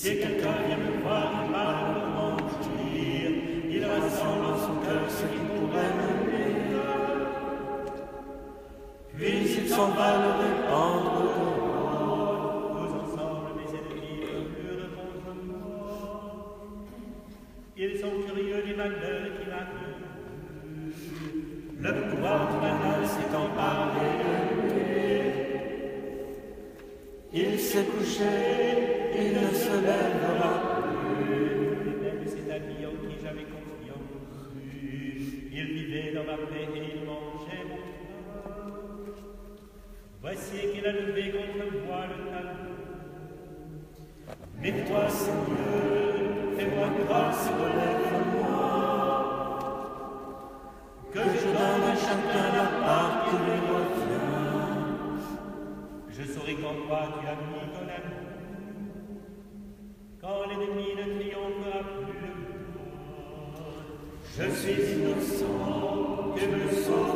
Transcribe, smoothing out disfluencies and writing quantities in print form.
Si quelqu'un vient me voir, il parle comment jouir, il rassemble en son cœur ce qui pourrait me nuire. Puis il s'en va le répandre dehors. Tous ensemble, mes ennemis murmurent contre moi. Ils sont curieux du malheur qui m'arrive. Le pouvoir du malheur s'est emparé de lui. Il s'est couché, il ne se lèvera plus. Et même cet ami en qui j'avais confiance, il vivait dans ma paix et il mangeait mon pain. Voici qu'il a levé contre moi le talon. Mais toi, Seigneur, fais-moi grâce et relève-moi, que je donne à chacun la part qui lui revient. Je saurai qu'en toi tu as mis ton amour, quand l'ennemi ne triomphera plus de moi. Je suis innocent, que me sauve